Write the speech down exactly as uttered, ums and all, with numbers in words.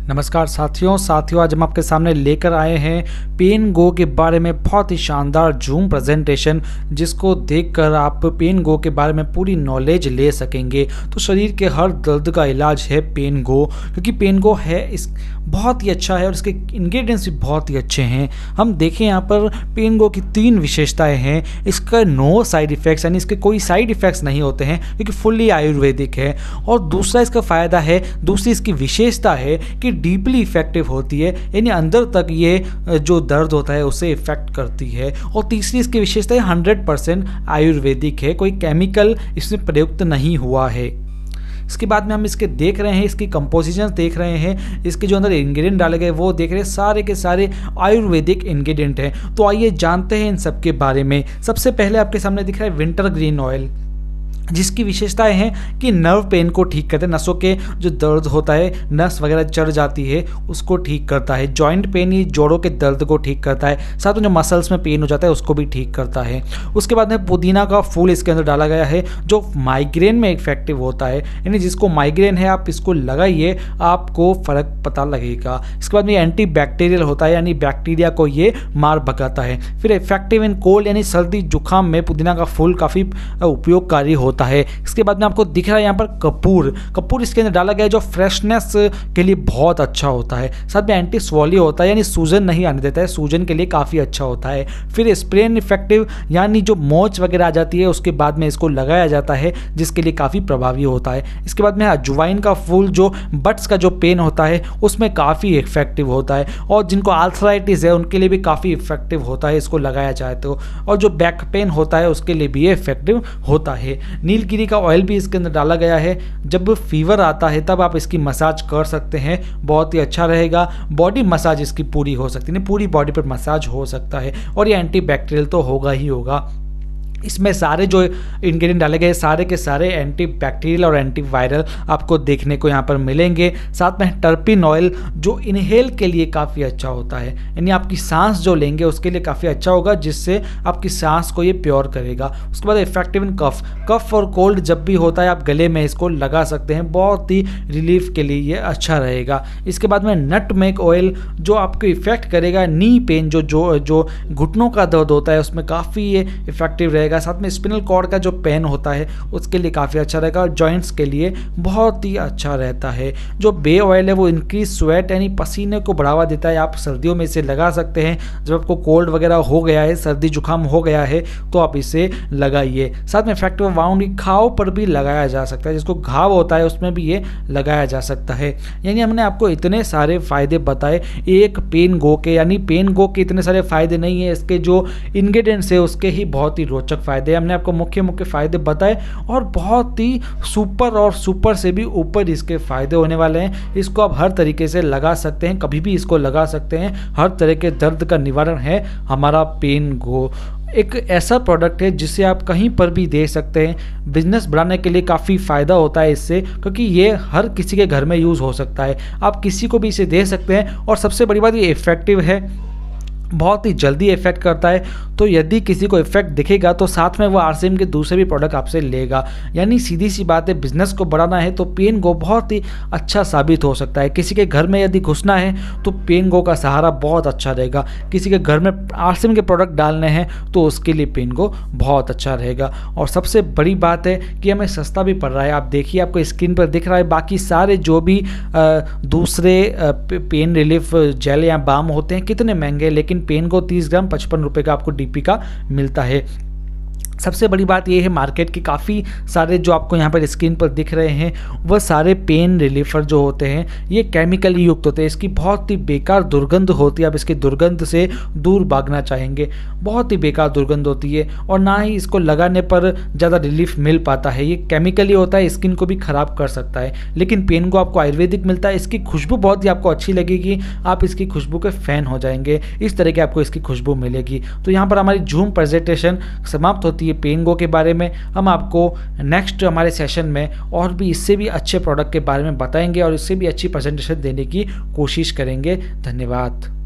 नमस्कार साथियों साथियों आज हम आपके सामने लेकर आए हैं पेन गो के बारे में बहुत ही शानदार जूम प्रेजेंटेशन, जिसको देखकर आप पेन गो के बारे में पूरी नॉलेज ले सकेंगे। तो शरीर के हर दर्द का इलाज है पेन गो, क्योंकि पेन गो है इस बहुत ही अच्छा है और इसके इंग्रेडिएंट्स भी बहुत ही अच्छे हैं। हम देखें यहाँ पर पेन गो की तीन विशेषताएं हैं। इसका नो साइड इफ़ेक्ट्स, यानी इसके कोई साइड इफ़ेक्ट्स नहीं होते हैं क्योंकि फुल्ली आयुर्वेदिक है। और दूसरा इसका फ़ायदा है, दूसरी इसकी विशेषता है कि डीपली इफेक्टिव होती है, यानी अंदर तक ये जो दर्द होता है उसे इफेक्ट करती है। और तीसरी इसकी विशेषता है हंड्रेड परसेंट आयुर्वेदिक है, कोई केमिकल इसमें प्रयुक्त नहीं हुआ है। इसके बाद में हम इसके देख रहे हैं, इसकी कंपोजिशन देख रहे हैं, इसके जो अंदर इंग्रेडिएंट डाले गए वो देख रहे हैं, सारे के सारे आयुर्वेदिक इंग्रेडिएंट हैं। तो आइए जानते हैं इन सब के बारे में। सबसे पहले आपके सामने दिख रहा है विंटर ग्रीन ऑयल, जिसकी विशेषताएं हैं कि नर्व पेन को ठीक करते हैं, नसों के जो दर्द होता है, नस वगैरह चढ़ जाती है उसको ठीक करता है। जॉइंट पेन, ये जोड़ों के दर्द को ठीक करता है, साथ में जो मसल्स में पेन हो जाता है उसको भी ठीक करता है। उसके बाद में पुदीना का फूल इसके अंदर डाला गया है, जो माइग्रेन में इफेक्टिव होता है, यानी जिसको माइग्रेन है आप इसको लगाइए, आपको फ़र्क पता लगेगा। इसके बाद में एंटी बैक्टीरियल होता है, यानी बैक्टीरिया को ये मार भगाता है। फिर इफेक्टिव इन कोल्ड, यानी सर्दी जुकाम में पुदीना का फूल काफ़ी उपयोगकारी होता है। इसके बाद में आपको दिख रहा है यहाँ पर कपूर कपूर इसके अंदर डाला गया है, जो फ्रेशनेस के लिए बहुत अच्छा होता है। साथ में एंटी स्वॉली होता है, यानी सूजन नहीं आने देता है, सूजन के लिए काफ़ी अच्छा होता है। फिर स्प्रेन इफेक्टिव, यानी जो मोच वगैरह आ जाती है उसके बाद में इसको लगाया जाता है, जिसके लिए काफ़ी प्रभावी होता है। इसके बाद में अजवाइन का फूल, जो बट्स का जो पेन होता है उसमें काफ़ी इफेक्टिव होता है, और जिनको आर्थराइटिस है उनके लिए भी काफ़ी इफेक्टिव होता है इसको लगाया जाए तो। और जो बैक पेन होता है उसके लिए भी ये इफेक्टिव होता है। नीलगिरी का ऑयल भी इसके अंदर डाला गया है, जब फीवर आता है तब आप इसकी मसाज कर सकते हैं, बहुत ही अच्छा रहेगा। बॉडी मसाज इसकी पूरी हो सकती है, पूरी बॉडी पर मसाज हो सकता है, और ये एंटी बैक्टीरियल तो होगा ही होगा। इसमें सारे जो इंग्रेडिएंट डाले गए सारे के सारे एंटी बैक्टीरियल और एंटी वायरल आपको देखने को यहाँ पर मिलेंगे। साथ में टर्पिन ऑयल, जो इनहेल के लिए काफ़ी अच्छा होता है, यानी आपकी सांस जो लेंगे उसके लिए काफ़ी अच्छा होगा, जिससे आपकी सांस को ये प्योर करेगा। उसके बाद इफेक्टिव इन कफ कफ और कोल्ड जब भी होता है आप गले में इसको लगा सकते हैं, बहुत ही रिलीफ के लिए ये अच्छा रहेगा। इसके बाद में नटमेग ऑयल, जो आपको इफेक्ट करेगा नी पेन, जो जो जो घुटनों का दर्द होता है उसमें काफ़ी ये इफेक्टिव रहेगा। साथ में स्पिनल कॉर्ड का जो पेन होता है उसके लिए काफ़ी अच्छा रहेगा, और जॉइंट्स के लिए बहुत ही अच्छा रहता है। जो बे ऑयल है वो इंक्रीज स्वेट, यानी पसीने को बढ़ावा देता है, आप सर्दियों में इसे लगा सकते हैं। जब आपको कोल्ड वगैरह हो गया है, सर्दी जुकाम हो गया है, तो आप इसे लगाइए। साथ में इफेक्टिव वाउंड, घाव पर भी लगाया जा सकता है, जिसको घाव होता है उसमें भी ये लगाया जा सकता है। यानी हमने आपको इतने सारे फायदे बताए एक पेन गो के, यानी पेन गो के इतने सारे फायदे नहीं है, इसके जो इंग्रेडिएंट्स है उसके ही बहुत ही रोचक फायदे। हमने आपको मुख्य मुख्य फायदे बताए, और बहुत ही सुपर और सुपर से भी ऊपर इसके फायदे होने वाले हैं। इसको आप हर तरीके से लगा सकते हैं, कभी भी इसको लगा सकते हैं, हर तरह के दर्द का निवारण है हमारा पेन गो। एक ऐसा प्रोडक्ट है जिसे आप कहीं पर भी दे सकते हैं, बिजनेस बढ़ाने के लिए काफ़ी फ़ायदा होता है इससे, क्योंकि ये हर किसी के घर में यूज़ हो सकता है, आप किसी को भी इसे दे सकते हैं। और सबसे बड़ी बात, ये इफ़ेक्टिव है, बहुत ही जल्दी इफेक्ट करता है। तो यदि किसी को इफेक्ट दिखेगा तो साथ में वो आरसीएम के दूसरे भी प्रोडक्ट आपसे लेगा। यानी सीधी सी बात है, बिजनेस को बढ़ाना है तो पेन गो बहुत ही अच्छा साबित हो सकता है। किसी के घर में यदि घुसना है तो पेन गो का सहारा बहुत अच्छा रहेगा। किसी के घर में आरसीएम के प्रोडक्ट डालने हैं तो उसके लिए पेन गो बहुत अच्छा रहेगा। और सबसे बड़ी बात है कि हमें सस्ता भी पड़ रहा है। आप देखिए, आपको स्क्रीन पर दिख रहा है, बाकी सारे जो भी आ, दूसरे आ, पेन रिलीफ जेल या बाम होते हैं कितने महंगे, लेकिन पेन गो तीस ग्राम पचपन रुपए का आपको डीपी का मिलता है। सबसे बड़ी बात यह है, मार्केट के काफ़ी सारे जो आपको यहाँ पर स्क्रीन पर दिख रहे हैं वह सारे पेन रिलीफर जो होते हैं ये केमिकल युक्त होते हैं, इसकी बहुत ही बेकार दुर्गंध होती है, आप इसकी दुर्गंध से दूर भागना चाहेंगे। बहुत ही बेकार दुर्गंध होती है, और ना ही इसको लगाने पर ज़्यादा रिलीफ मिल पाता है। ये केमिकली होता है, स्किन को भी ख़राब कर सकता है। लेकिन पेन को आपको आयुर्वेदिक मिलता है, इसकी खुशबू बहुत ही आपको अच्छी लगेगी, आप इसकी खुशबू के फ़ैन हो जाएंगे, इस तरह की आपको इसकी खुशबू मिलेगी। तो यहाँ पर हमारी जूम प्रेजेंटेशन समाप्त होती है पेन गो के बारे में। हम आपको नेक्स्ट हमारे सेशन में और भी इससे भी अच्छे प्रोडक्ट के बारे में बताएंगे और इससे भी अच्छी प्रेजेंटेशन देने की कोशिश करेंगे। धन्यवाद।